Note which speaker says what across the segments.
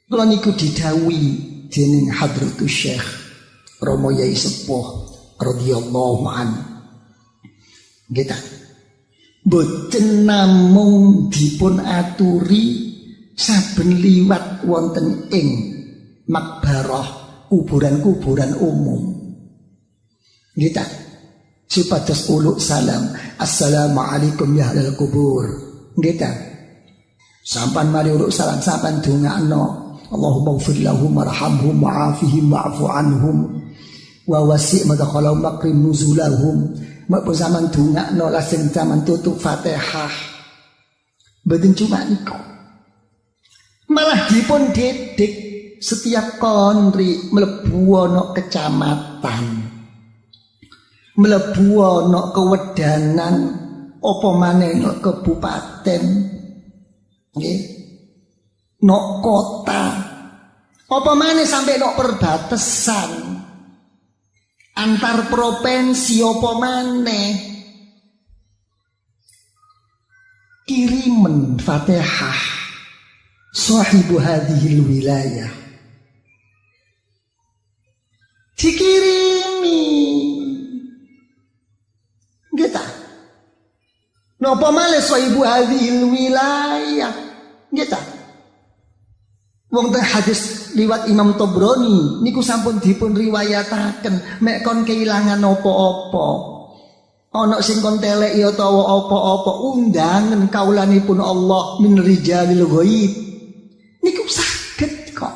Speaker 1: Kula niku didhawuhi dening Hadratus Syekh Romo Yai Sepuh radhiyallahu anhu. Nggih ta. Boten namung dipun aturi saben liwat wonten ing makbarah kuburan-kuburan umum. Nggih ta. Supados uluk salam, assalamualaikum ya ahlal kubur. Nggih ta. Sampan mari uluk salam sampan dongakno Allahumma ighfir lahum warhamhum wa'afihim wa'fu anhum wa wasi' madkhalahum makrim nuzulahum. Mak zaman dongakno lajeng zaman tutup Fatihah. Mboten cuma niku. Malah dipun didik setiap konri mlebu ana kecamatan, mlebu ana kewedanan, apa maneh ana kabupaten, nggih, nok kota, apa maneh sampai nok perbatasan antar provinsi, apa maneh kirimen Fatihah sahibu hadhil wilayah, dikirimi nggih ta. Napa malih sahibu hadhil wilayah nggih ta. Wong teng hadis liwat Imam Tabrani niku sampun dipun riwayataken mek kon kehilangan apa-apa, ana sing kon teleki utawa apa-apa, undangan kaulanipun Allah min rijalil ghaib niku saged kok.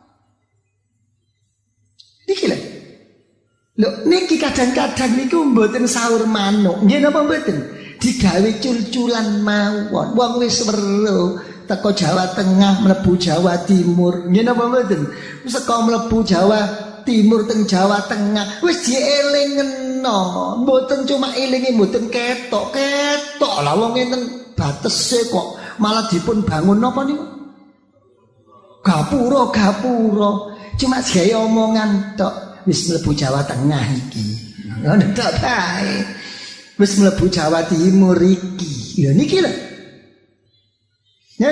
Speaker 1: Niki lho. Lho niki kadang-kadang niku mboten sahur manuk. Nggih napa mboten? Digawe cul-culan mawon. Wong wis weruh teko Jawa Tengah mlebu Jawa Timur. Nggih napa mboten? Saka mlebu Jawa Timur teng Jawa Tengah wis dielingno. Mboten cuma elinge mboten ketok-ketok. Lah wong enten batese kok malah dipun bangun napa niku? Gapura. Cuma gawe omongan tok. Wis mlebu Jawa Tengah iki. Ngono tok bae. Wis mlebu Jawa Timur iki. Ya niki lho. Ya.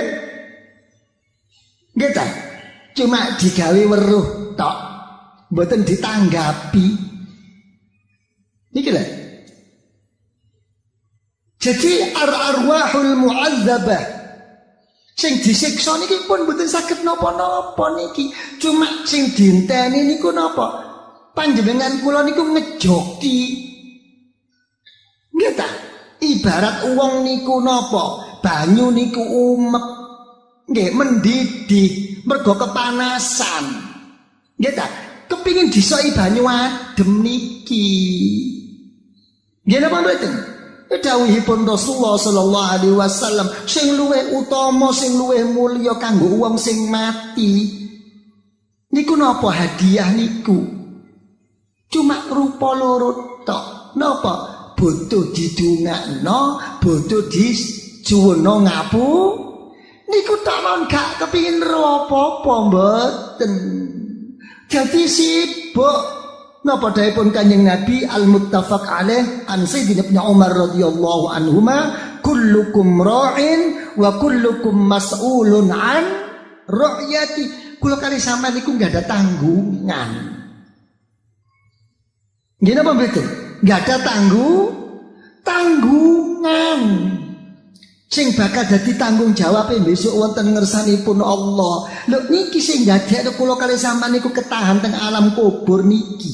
Speaker 1: Nggih ta? Cuma digawe weruh tok. Mboten ditanggapi. Niki lho. Jadi ar-arwahul mu'adzabah sing disiksa niki pun mboten saged napa-napa niki. Cuma sing dinteni niku napa? Panjenengan kula niku ngejoki. Nggih ta? Ibarat wong niku napa? Banyu niku umek. Nggih, mendidih mergo kepanasan. Nggih ta? Kepingin disoki banyu adem niki. Nggih napa mboten? Dawuhipun Rasulullah sallallahu alaihi wasallam, sing luwih utama, sing luwih mulya kanggo wong sing mati niku napa hadiah niku? Cuma rupa loro tok. Napa? Butuh didongakno, butuh dijuwono ngapu. Niku tak mon gak kepingin apa-apa mboten. Jadi sibuk. Napa dawuhipun Kanjeng Nabi al-muttafaq alaih an Sayyidina Ibnu Umar radhiyallahu anhuma, kullukum ra'in wa kullukum mas'ulun an ra'yati. Kula kali sampeyan niku enggak ada tanggungan. Nggih napa mboten? Enggak ada tanggungan. Sing bakal dadi tanggung jawab besok wonten ngersanipun Allah. Lho niki sing dadekno kula kali sampeyan niku ketahan teng alam kubur niki.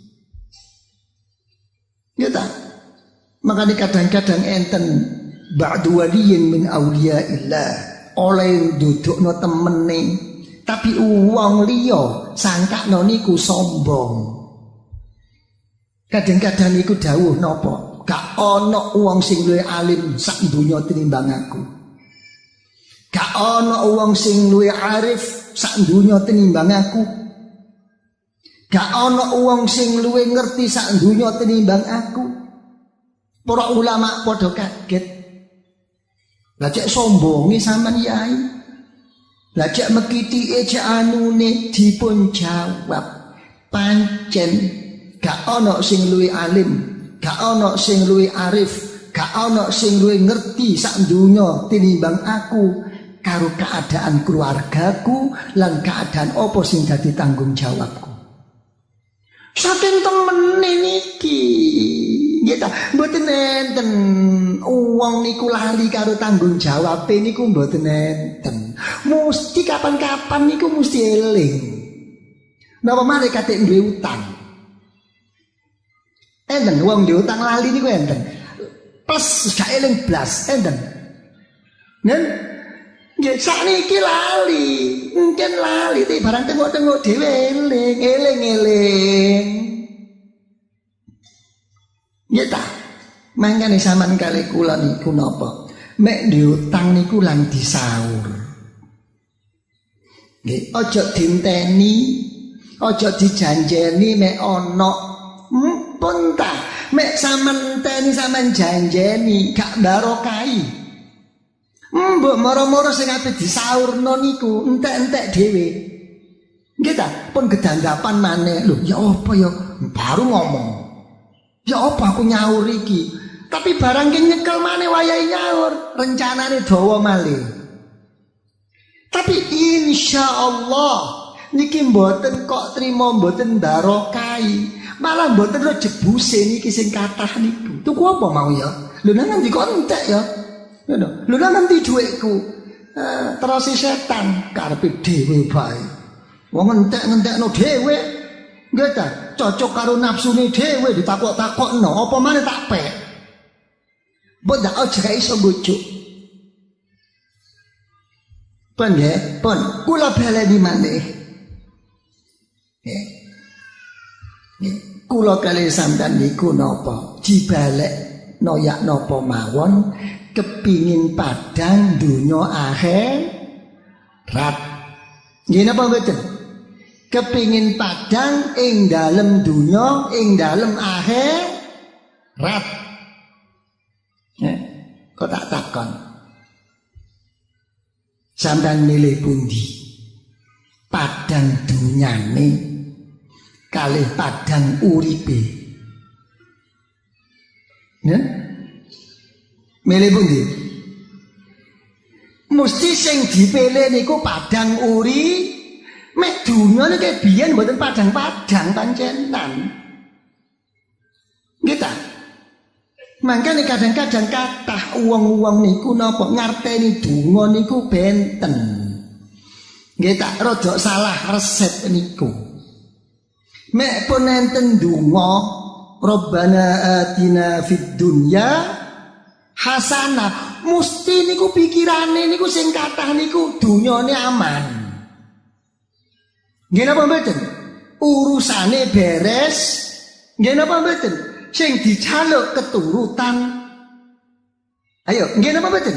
Speaker 1: Ya ta? Makanya kadang-kadang enten ba'du waliyin min awliyaillah oleh dudukno temene, tapi wong liya sangkakno niku sombong. Kadang-kadang niku dawuh napa? Gak ana wong sing luwih alim sak donya tinimbang aku. Gak ana wong sing luwih arif sak donya tinimbang aku. Gak ana wong sing luwih ngerti sak donya tinimbang aku. Para ulama padha kaget. Lah cek sombonge sampean yai. Lah cek mekitike cek anune dipun jawab. Pancen gak ana sing luwih alim, gak ana sing luwih arif, gak ana sing luwih ngerti sak donya tinimbang aku. karo keadaan keluargaku lan keadaan apa sing dadi tanggung jawabku. Saking temene niki nggih ta, mboten enten wong niku lali karo tanggung jawab niku mboten enten. Mesti kapan-kapan niku mesti eling. Napa maneh kate duwe utang. Enten wong duwe utang lali niku enten. Plus gak eling blas enten. Nen nggih sakniki lali, mungkin lali tapi barang tengok-tengok dhewe eling. Nggih ta? Mangkane sampean kali kula niku napa? Mek diutang niku lan disaur. Nggih, aja dinteni, aja dijanjeni mek ana. Pun ta, mek sampean teni sampean janjeni gak barokai. Mbok moro-moro sing ape disaurno niku entek-entek dhewe. Nggih ta, pun gedanggapan maneh. Lho, ya apa ya? Baru ngomong. Ya apa aku nyaur iki? Tapi barang ki nyekel maneh wayahe nyaur, rencanane dawa malih. Tapi insyaallah niki mboten kok trimo mboten barokai. Malah mboten ro jebuse niki sing kathah niku. Tuku apa mau ya? Lho nang ndi kok entek ya? Lho nanti dhuwitku terus setan karepe dhewe bae. Wong entek-entekno dhewe. Nggih ta, cocok karo nafsune dhewe ditakok-takokno, apa maneh tak pek. Mbok ndak aja gak iso bojuk. Pun nggih, pun kula baleni maneh. Nggih. Kula kali sampean niku napa? Dibalek noyak napa mawon kepingin padang dunya akhirat. Nggih napa mboten? Kepingin padang ing dalem dunya, ing dalem akhirat. Kok tak takon. Sampeyan milih pundi? Padang dunyane kalih padang uripe. Ya? Milih pundi? Mesti sing dipilih niku padang uri. Mek dunya niki biyen mboten padang-padang pancenan. Nggih ta? Mangkane kadang-kadang kathah wong-wong niku napa ngarteni donga niku benten. Nggih tak rada salah resep niku. Mek pun enten donga Rabbana atina fid dunya hasanah, mesti niku pikirane niku sing kathah niku dunyane aman. Nggih napa mboten? Urusane beres. Nggih napa mboten? Sing dijaluk keturutan. Ayo, nggih napa mboten?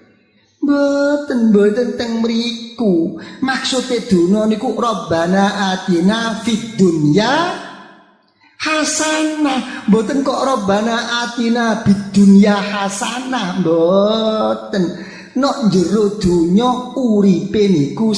Speaker 1: Mboten teng mriku. Maksude dunya niku Rabbana atina fid dunya hasanah. Mboten kok Rabbana atina bid dunya hasanah, mboten. Nok jero dunya uripe niku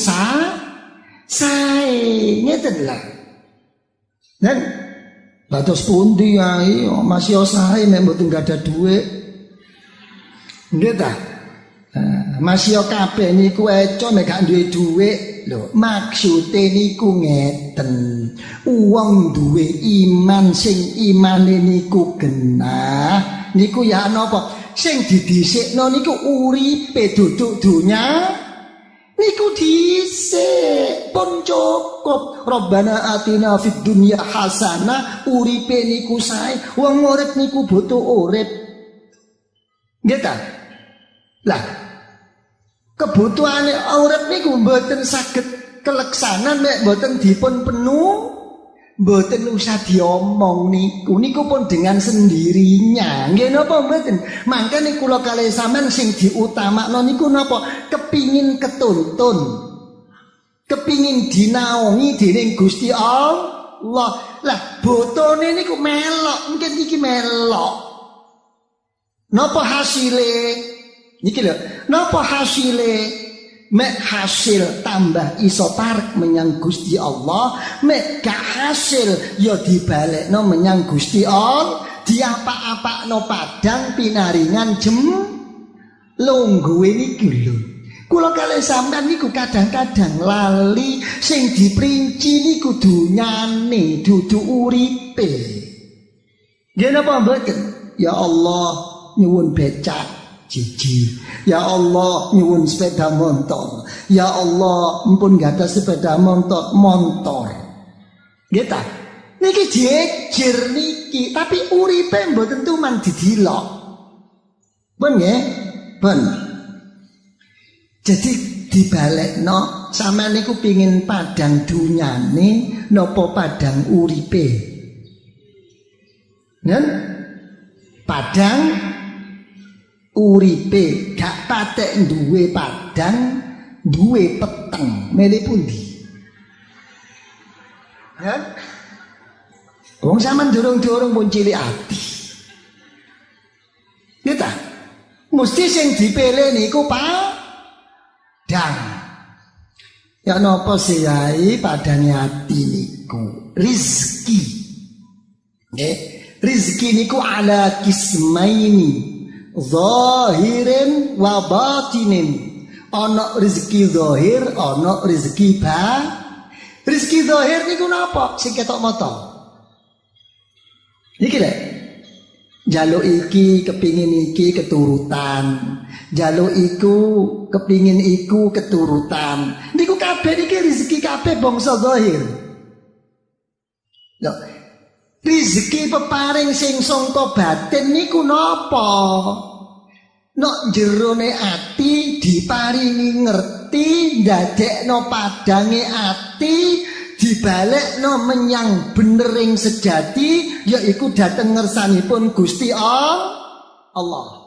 Speaker 1: sae ngeten lah. Dan dados pundi ae masih sae nek mboten gadah dhuwit. Nggih ta? Masih kabeh niku eco nek gak duwe dhuwit. Lho, maksude niku ngeten. Wong duwe iman sing imane niku genah, niku ya napa? Sing didhisikno niku uripe duduk dunya. Niku dhisik pun cukup. Rabbana atina fid dunya hasanah, uripe niku sae. Wong urip niku butuh urip. Nggih ta? Lah, kebutuhane urip niku mboten saged keleksanan nek mboten dipun penuh. Mboten usah diomong niku pun dengan sendirinya. Nggih napa mboten? Mangkane kula kalih sampean sing diutamakno niku napa? Kepingin ketuntun. Kepingin dinaungi dening Gusti Allah. Lah botone niku melok, mungkin iki melok. Napa hasile? Niki lho, napa hasile? Mek hasil tambah iso parek menyang Gusti Allah, mek gak hasil ya dibalekno menyang Gusti Allah, diapa-apakno padang pinaringan lungguhe niki lho. Kula kalih sampean niku kadang-kadang lali sing diprinci niku dunyane dudu uripe. Nggih napa mboten? Ya Allah nyuwun becak jiji. Ya Allah nyuwun sepeda motor. Ya Allah mpun gadah sepeda motor. Nggih ta? Niki jejer niki, tapi uripe mboten tuman didilok. Ben nggih? Ben. Jadi dibalekno sampean niku pengin padang dunyane napa padang uripe? Nen? Padang uripe gak patek duwe padang, duwe peteng, milih pundi? Ya? Wong sampean durung-durung pun cilik ati. Ya ta? Mesti sing dipilih niku padang. Ya napa sih yai padange ati niku? Rizki. Nggih, rizki niku ala kismaini, zahirin wa batinin. Ana rezeki zahir, ana rezeki Rezeki zahir niku napa? Sing ketok mata. Iki lho. Jaluk iki kepingin iki keturutan. Jaluk iku kepingin iku keturutan. Niku kabeh iki rezeki kabeh bangsa zahir. Lho, rezeki peparing sing sangka batin niku napa? Nok jerone ati diparingi ngerti ndadekno padange ati dibalekno menyang benering sejati yaiku dhateng ngersanipun Gusti Allah.